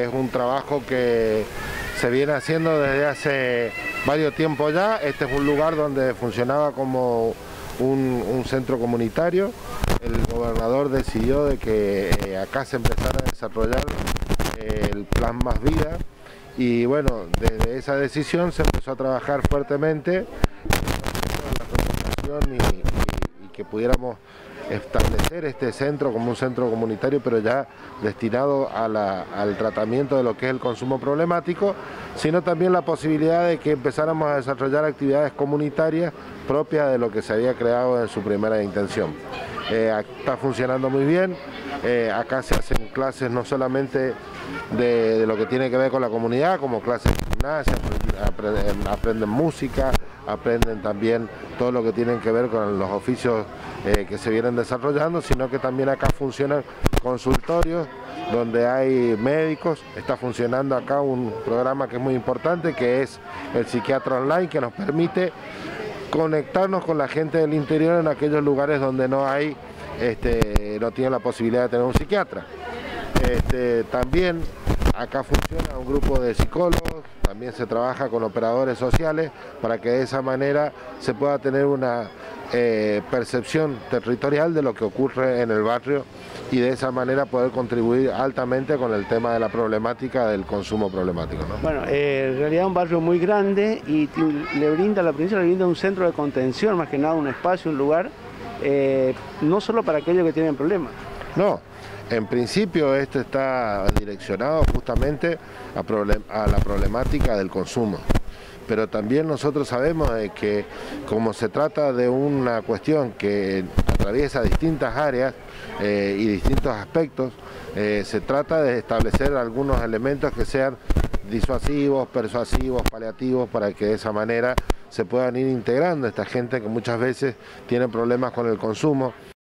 es un trabajo que se viene haciendo desde hace varios tiempos ya. Este es un lugar donde funcionaba como un centro comunitario. El gobernador decidió de que acá se empezara a desarrollar el plan Más Vida, y bueno, desde esa decisión se empezó a trabajar fuertemente en la transformación y que pudiéramos establecer este centro como un centro comunitario, pero ya destinado al tratamiento de lo que es el consumo problemático, sino también la posibilidad de que empezáramos a desarrollar actividades comunitarias propias de lo que se había creado en su primera intención. Está funcionando muy bien. Acá se hacen clases no solamente de lo que tiene que ver con la comunidad, como clases de gimnasia, aprenden música, aprenden también todo lo que tiene que ver con los oficios que se vienen desarrollando, sino que también acá funcionan consultorios donde hay médicos. Está funcionando acá un programa que es muy importante, que es el Psiquiatra Online, que nos permite conectarnos con la gente del interior en aquellos lugares donde no tienen la posibilidad de tener un psiquiatra. También acá funciona un grupo de psicólogos, también se trabaja con operadores sociales para que de esa manera se pueda tener una percepción territorial de lo que ocurre en el barrio y de esa manera poder contribuir altamente con el tema de la problemática del consumo problemático, ¿no? Bueno, en realidad es un barrio muy grande y la provincia le brinda un centro de contención, más que nada un espacio, un lugar, no solo para aquellos que tienen problemas. No, en principio esto está direccionado justamente a la problemática del consumo. Pero también nosotros sabemos de que como se trata de una cuestión que atraviesa distintas áreas y distintos aspectos, se trata de establecer algunos elementos que sean disuasivos, persuasivos, paliativos, para que de esa manera se puedan ir integrando esta gente que muchas veces tiene problemas con el consumo.